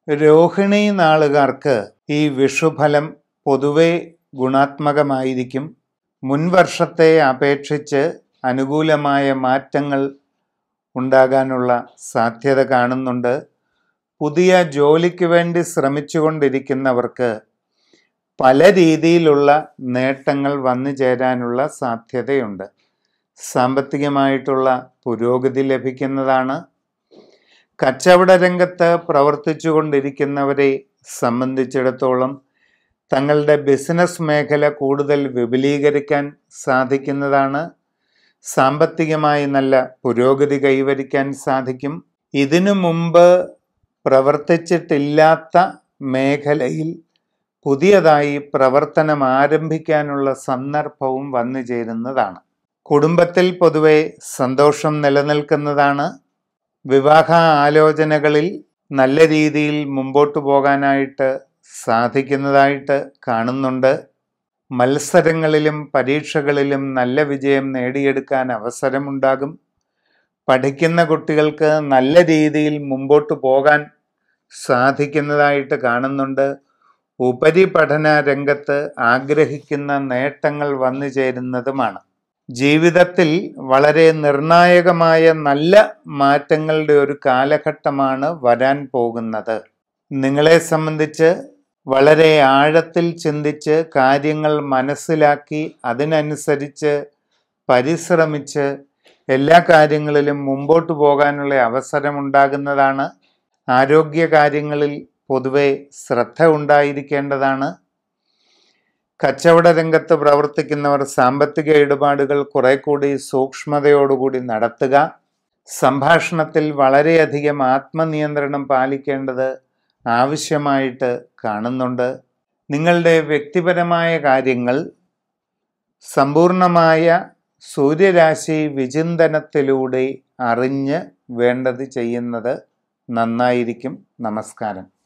രോഹിണി നാളുകാർക്ക് ഈ വിഷുഫലം പൊതുവെ ഗുണാത്മകമായിരിക്കും. മുൻവർഷത്തെ അപേക്ഷിച്ച് അനുകൂലമായ മാറ്റങ്ങൾ ഉണ്ടാകാനുള്ള സാധ്യത കാണുന്നുണ്ട്. പുതിയ ജോലിക്ക് വേണ്ടി ശ്രമിച്ചുകൊണ്ടിരിക്കുന്നവർക്ക് പല രീതിയിലുള്ള നേട്ടങ്ങൾ വന്നു ചേരാനുള്ള സാധ്യതയുണ്ട്. സാമ്പത്തികമായിട്ടുള്ള പുരോഗതി ലഭിക്കുന്നതാണ്. കച്ചവട രംഗത്ത് പ്രവർത്തിച്ചു കൊണ്ടിരിക്കുന്നവരെ സംബന്ധിച്ചിടത്തോളം തങ്ങളുടെ ബിസിനസ് മേഖല കൂടുതൽ വിപുലീകരിക്കാൻ സാധിക്കുന്നതാണ്. സാമ്പത്തികമായി നല്ല പുരോഗതി കൈവരിക്കാൻ സാധിക്കും. ഇതിനു മുമ്പ് പ്രവർത്തിച്ചിട്ടില്ലാത്ത മേഖലയിൽ പുതിയതായി പ്രവർത്തനം ആരംഭിക്കാനുള്ള സന്ദർഭവും വന്നു ചേരുന്നതാണ്. കുടുംബത്തിൽ പൊതുവെ സന്തോഷം നിലനിൽക്കുന്നതാണ്. വിവാഹ ആലോചനകളിൽ നല്ല രീതിയിൽ മുമ്പോട്ട് പോകാനായിട്ട് സാധിക്കുന്നതായിട്ട് കാണുന്നുണ്ട്. മത്സരങ്ങളിലും പരീക്ഷകളിലും നല്ല വിജയം നേടിയെടുക്കാൻ അവസരമുണ്ടാകും. പഠിക്കുന്ന കുട്ടികൾക്ക് നല്ല രീതിയിൽ മുമ്പോട്ട് പോകാൻ സാധിക്കുന്നതായിട്ട് കാണുന്നുണ്ട്. ഉപരിപഠന രംഗത്ത് ആഗ്രഹിക്കുന്ന നേട്ടങ്ങൾ വന്നു ചേരുന്നതുമാണ്. ജീവിതത്തിൽ വളരെ നിർണായകമായ നല്ല മാറ്റങ്ങളുടെ ഒരു കാലഘട്ടമാണ് വരാൻ പോകുന്നത്. നിങ്ങളെ സംബന്ധിച്ച് വളരെ ആഴത്തിൽ ചിന്തിച്ച് കാര്യങ്ങൾ മനസ്സിലാക്കി അതിനനുസരിച്ച് പരിശ്രമിച്ച് എല്ലാ കാര്യങ്ങളിലും മുമ്പോട്ട് പോകാനുള്ള അവസരമുണ്ടാകുന്നതാണ്. ആരോഗ്യ കാര്യങ്ങളിൽ പൊതുവെ ശ്രദ്ധ ഉണ്ടായിരിക്കേണ്ടതാണ്. കച്ചവട രംഗത്ത് പ്രവർത്തിക്കുന്നവർ സാമ്പത്തിക ഇടപാടുകൾ കുറെ കൂടി സൂക്ഷ്മതയോടുകൂടി നടത്തുക. സംഭാഷണത്തിൽ വളരെയധികം ആത്മനിയന്ത്രണം പാലിക്കേണ്ടത് ആവശ്യമായിട്ട് കാണുന്നുണ്ട്. നിങ്ങളുടെ വ്യക്തിപരമായ കാര്യങ്ങൾ സമ്പൂർണമായ സൂര്യരാശി വിചിന്തനത്തിലൂടെ അറിഞ്ഞ് വേണ്ടത് ചെയ്യുന്നത് നന്നായിരിക്കും. നമസ്കാരം.